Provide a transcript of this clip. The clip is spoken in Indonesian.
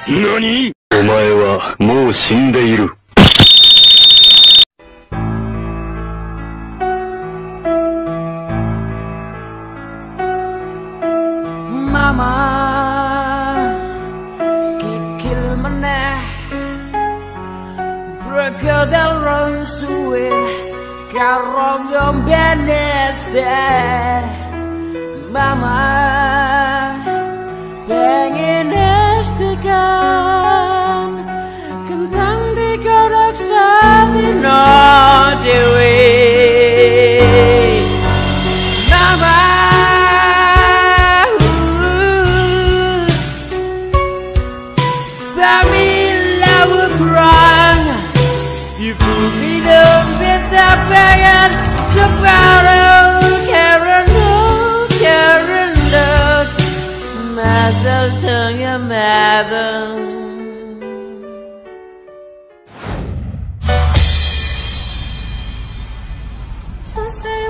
何？お前はもう死んでいる。 Mama kikil meneh berkedal ronsuwe karo ngombenes deh. Mama pengen estekan kentang digodok sadino dewe. Mama ibu minum beta pengen separuh kerendok masa setengah malam. So say